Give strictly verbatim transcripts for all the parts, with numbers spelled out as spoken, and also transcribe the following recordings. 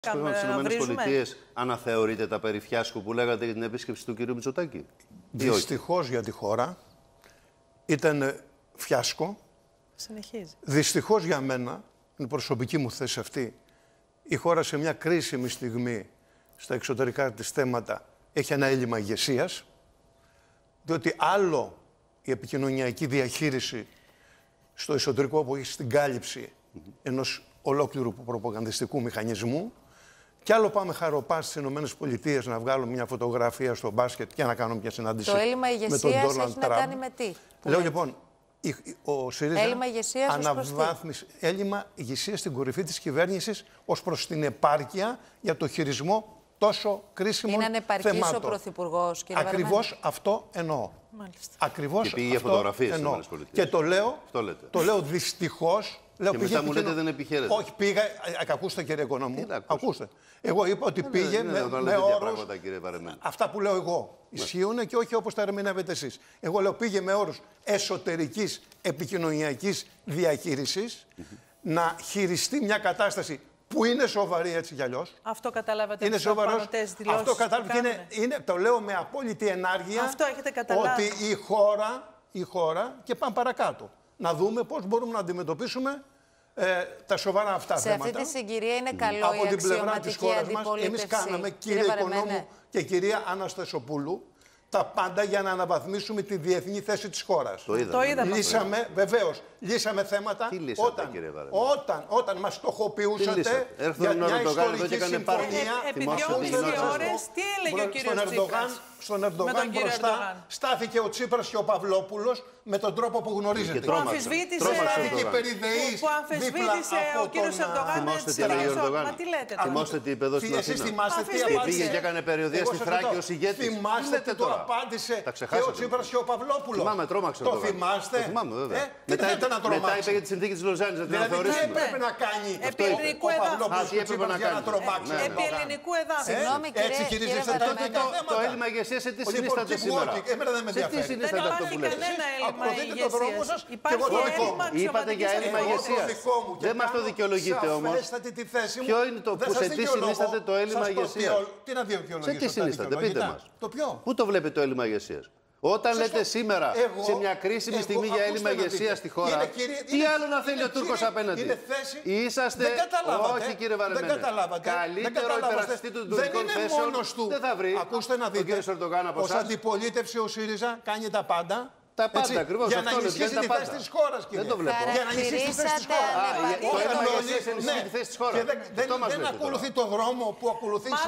Στις ΗΠΑ αναθεωρείτε τα περί φιάσκου που λέγατε για την επίσκεψη του κ. Μητσοτάκη? Δυστυχώς για τη χώρα ήταν φιάσκο. Συνεχίζει. Δυστυχώς για μένα, είναι προσωπική μου θέση αυτή, η χώρα σε μια κρίσιμη στιγμή στα εξωτερικά της θέματα έχει ένα έλλειμμα ηγεσίας, διότι άλλο η επικοινωνιακή διαχείριση στο εσωτερικό που έχει στην κάλυψη mm-hmm. ενός ολόκληρου προπαγανδιστικού μηχανισμού, κι άλλο πάμε χαροπά στις ΗΠΑ να βγάλουμε μια φωτογραφία στο μπάσκετ και να κάνουμε μια συνάντηση. Το έλλειμμα ηγεσίας έχει να κάνει με τι? Λέω λοιπόν, ο ΣΥΡΙΖΑ έλλειμμα ηγεσίας αναβάθμισε έλλειμμα ηγεσίας στην κορυφή της κυβέρνησης ως προς την επάρκεια για το χειρισμό τόσο κρίσιμων θεμάτων. Είναι ανεπαρκής ο Πρωθυπουργός, κύριε Βαρεμένη? Ακριβώς αυτό εννοώ. Μάλιστα. Ακριβώς και πήγε αυτό φωτογραφίες εννοώ. Και το λέω, το λέω δυστυχώς. Λέω, και μετά μου λέτε δεν επιχαίρετε. Όχι, πήγα. Ακούστε, κύριε Οικονόμου. Ακούστε. Εγώ είπα ότι πήγε με, με όρους. Αυτά που λέω εγώ ισχύουν και όχι όπως τα ερμηνεύετε εσείς. Εγώ λέω πήγε με όρους εσωτερικής επικοινωνιακής διαχείρισης mm-hmm. να χειριστεί μια κατάσταση που είναι σοβαρή έτσι κι αλλιώς. Αυτό καταλάβατε. Είναι σοβαρός. Αυτό κατάλαβα. Είναι, είναι, το λέω με απόλυτη ενάργεια. Αυτό έχετε καταλάβει. Ότι η χώρα, η χώρα, και πάμε παρακάτω. Να δούμε πώς μπορούμε να αντιμετωπίσουμε ε, τα σοβαρά αυτά σε θέματα. Σε αυτή τη συγκυρία είναι καλό από η την πλευρά της χώρας μας. Εμείς κάναμε, κύριε Οικονόμου και κυρία Αναστασοπούλου, τα πάντα για να αναβαθμίσουμε τη διεθνή θέση της χώρας. Το είδαμε. Το είδαμε. Λύσαμε, βεβαίως, λύσαμε θέματα. Τι λύσατε, όταν, κύριε όταν, όταν μας στοχοποιούσατε για μια ιστορική συμφωνία. Επί δυόμιση ώρες, τι έλεγε ο κύριος Τσίπρας? Στον Ερντογάν μπροστά στάθηκε ο Τσίπρας και ο Παυλόπουλος με τον τρόπο που γνωρίζετε. Που αμφισβήτησε ο κύριος Ερντογάν. Θυμάστε τι έλεγε ο Ερντογάν? Μα τι λέτε τώρα? Θυμάστε τι είπε εδώ στην Αθήνα? Τι πήγε και έκανε περιοδία στη Θράκη ως ηγέτης? Θυμάστε τι του απάντησε και ο Τσίπρας και ο Παυλόπουλος? Θυμάμαι, τρόμαξε. Το θυμάστε? Το θυμάμαι, βέβαια. Μετά είπε για τη συνθήκη της Λοζάνης να την αναθεωρήσουμε. Τι έπρεπε να κάνει ο Παυλόπουλος και ο Τσίπρας για να τρομάξει? Επί ελληνικού εδάφους. Έτσι χειρίζεστε τα θέματα. Το έλλειμμα ηγεσίας σε τι συνίσταται σήμερα? Εμένα δεν με ενδιαφέρει. Σε τι συνίσταται αυτό που λέτε? Ακολουθείτε το δρόμο σας και εγώ το δικό μου. Είπατε για έλλειμμα ηγεσίας. Δεν μας το δικαιολογείτε όμως. Ποιο είναι το που σε τι συνίσταται το έλλειμμα ηγεσίας? Τι να δικαιολογήσω? Σε τι συνίσταται? Πείτε μας. Το ποιο? Πού το βλέπετε το έλλειμμα ηγεσίας? Όταν λέτε σήμερα εγώ, σε μια κρίσιμη εγώ, στιγμή για έλλειμμα ηγεσία στη χώρα, είναι, κύριε, τι είναι, άλλο να θέλει είναι, ο Τούρκος απέναντι? Είναι θέση... Είσαστε, όχι κύριε Βαρεμένε, καλύτερο υπερασπιστή των τουρκικών θέσεων δεν θα βρει. Ακούστε να δείτε, ως αντιπολίτευση ο ΣΥΡΙΖΑ κάνει τα πάντα. Τα πάντα ακριβώς. Για να ενισχύσει τη θέση της χώρας, κύριε. Δεν το βλέπω. Για να ενισχύσει τη θέση της χώρας. Το έλλειμμα ηγεσίας ενισχύει τη θέση της χώρας. Δεν ακολουθεί το δρόμο που ακολουθήσει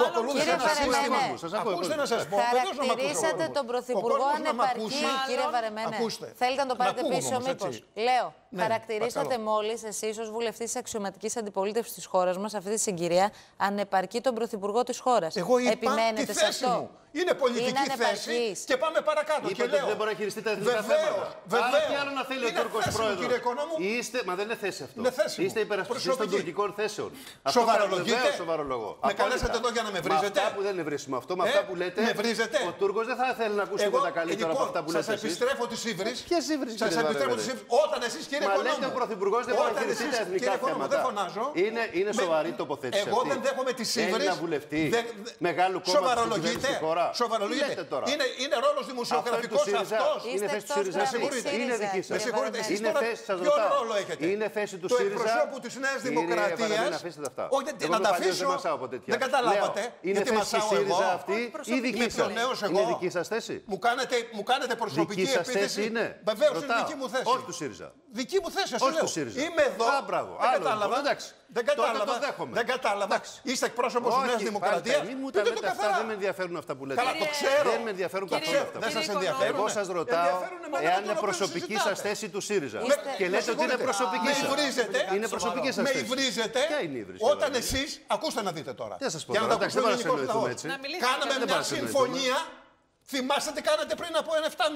ένα σύστημα. Ακούστε να σας πω. Χαρακτηρίσατε τον Πρωθυπουργό ανεπαρκή, κύριε Βαρεμένε. Θέλετε να το πάρετε πίσω μήπως? Λέω, χαρακτηρίσατε μόλις εσείς ως βουλευτής της αξιωματικής αντιπολίτευσης της χώρας μας αυτή τη συγκυρία ανεπαρκή τον Πρωθυπουργό της χώρας. Επιμένετε σε αυτό? Είναι πολιτική θέση και πάμε παρακάτω. Είπατε ότι δεν μπορεί να χειριστεί τα εθνικά θέματα. Άρα τι άλλο να θέλει ο Τούρκος πρόεδρος? Είστε, μα δεν είναι θέση αυτό. Είστε υπερασπιστής των τουρκικών θέσεων. Σοβαρολογείτε? Σοβαρολογώ. Με καλέσατε εδώ για να με βρίζετε? Με αυτά που δεν είναι βρίσιμο αυτό, με αυτά που λέτε, ο Τούρκος δεν θα θέλει να ακούσει τίποτα καλύτερα από αυτά που λέτε. Σας επιστρέφω τις ύβρις. Ποιες ύβρις? Σας επιστρέφω τις ύβρις. Όταν εσείς, κύριε Οικονόμου. Μα λέτε ο Πρωθυπουργός δεν μπορεί να χειριστεί τα εθνικά θέματα. Είναι σοβαρή τοποθέτηση. Εγώ δεν δέχομαι τις ύβρις. Ένα βουλευτή μεγάλου κόμματος που κυβερνήσει τη χώρα. Είναι, είναι ρόλος δημοσιογραφικός αυτός. Είναι θέση του ΣΥΡΙΖΑ. Είναι δική σας. Είναι θέση, σας ποιο ρωτάω. ρόλο έχετε? Είναι θέση του το ΣΥΡΙΖΑ. Το εκπροσώπου της Νέας Δημοκρατίας. Όχι, να τα αφήσω. Δεν καταλάβατε. Είναι θέση του ΣΥΡΙΖΑ αυτή ή δική σας? Είναι δική σας θέση? Μου κάνετε, μου κάνετε προσωπική επίθεση. Βεβαίως είναι δική μου θέση. Όχι του ΣΥΡΙΖΑ. Δική μου θέση, ας λέω. Είμαι εδώ. Δεν κατάλαβα. Δεν κατάλαβα. Δεν κατάλαβα. Είστε εκπρόσωπος της Νέας Δημοκρατίας. Πείτε το καθαρά. Δεν με ενδιαφέρουν αυτά που λέτε. Καλά, το ξέρω. Δεν με ενδιαφέρουν καθόλου αυτά. Δεν σας ενδιαφέρουν. Εγώ σας ρωτάω εάν είναι προσωπική σας θέση του ΣΥΡΙΖΑ. Και λέτε ότι είναι προσωπική σας. Είναι προσωπική σας θέση. Με υβρίζετε όταν εσείς. Ακούστε να δείτε τώρα. Δεν σας πω τώρα. Εντάξει, δεν μπορούμε να συνοηθούμε έτσι. Κάναμε μια συμφωνία. Θυμάστε τι κάνατε πριν από ένα εφτάμηνο?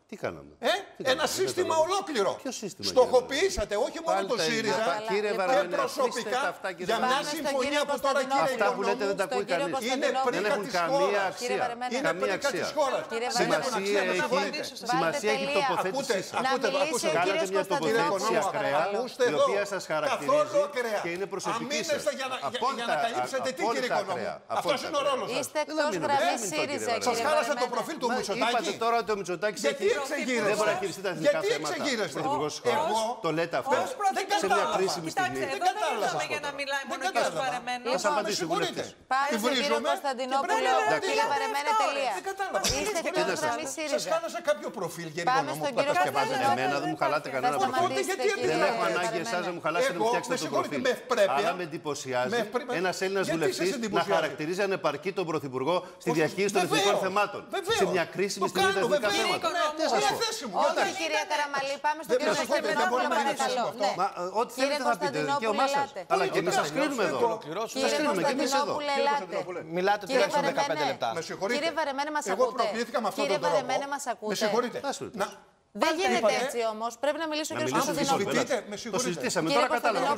Τι κάναμε. Ε? Τι ένα σύστημα ολόκληρο. Ποιο σύστημα. Στοχοποιήσατε όχι μόνο το ΣΥΡΙΖΑ και προσωπικά για μια συμφωνία που τώρα, κύριε Αυτά που λέτε δεν τα ακούει κανείς. Δεν έχουν καμία αξία. Είναι πρίκα της χώρας. Σημασία έχει η τοποθέτησή σας. Κάνετε μια τοποθέτηση ακραία, η οποία σας χαρακτηρίζει και είναι προσωπική σας. Για να καλύψετε τι, κύριε Οικονόμου. Αυτός είναι ο ρόλος σας. Είστε εκτός γραμμής ΣΥΡΙΖΑ. Σας χάλασε το προφίλ του Μητσοτάκη. Είπατε τώρα ότι ο Μητσοτάκης έχει... Δεν μπορεί να χειριστεί τα εθνικά θέματα. Πρωθυπουργός της χώρας. Το λέτε αυτό. Σε μια κρίσιμη στιγμή. Δεν κατάλαβα για να μιλάει μόνο ο κύριος Βαρεμένος. Θα σας απαντήσω, βουλευτές. Πάμε στον κύριο Κωνσταντινόπουλο. Κύριε Βαρεμένε, τελεία. Είστε εκτός γραμμής ΣΥΡΙΖΑ. Σας χάλασε κάποιο προφίλ, κύριε Οικονόμου. Εμένα δεν μου χαλάτε κανένα προφίλ. Δεν έχω ανάγκη εσάς να μου χαλάσετε να μου φτιάξετε το προφίλ. Αλλά με εντυπωσιάζει ένας Έλληνας βουλευτής να χαρακτηρίζει ανεπαρκή τον Πρωθυπουργό στη διαχείριση των εθνικών θεμάτων. Σε μια κρίσιμη στιγμή τα εθνικά θέματα. Όχι, κυρία Καραμαλή, πάμε στον κύριο Κωνσταντινόπουλο, παρακαλώ. Ό,τι θέλετε θα πείτε, δικαίωμά σας. Αλλά και εμείς σας κρίνουμε εδώ. Κύριε Κωνσταντινόπουλε, ελάτε. Μιλάτε τουλάχιστον δεκαπέντε λεπτά. Κύριε Βαρεμένε, μας ακούτε. Κύριε Βαρεμένε, μας ακούτε. Με συγχωρείτε. Δεν γίνεται έτσι όμως. Πρέπει να μιλήσω και στον Κωνσταντινόπουλο. Το συζητήσαμε, τώρα κατάλαβα.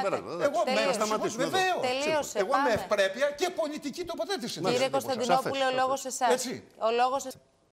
Τελείωσε. Εγώ με ευπρέπεια και πολιτική τοποθέτηση. Κύριε Κωνσταντινόπουλε, ο λόγος εσάς.